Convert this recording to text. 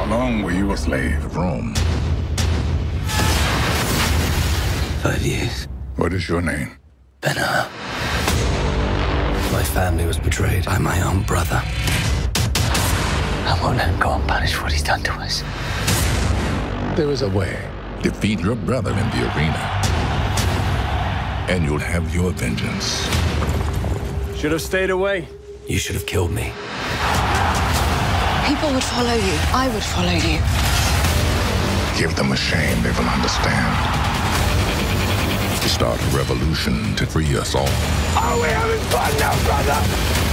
How long were you a slave of Rome? 5 years. What is your name? Ben-Hur. My family was betrayed by my own brother. I won't let him go unpunished for what he's done to us. There is a way. Defeat your brother in the arena, and you'll have your vengeance. Should have stayed away. You should have killed me. People would follow you. I would follow you. Give them a shame they will understand. To start a revolution to free us all. Are we having fun now, brother?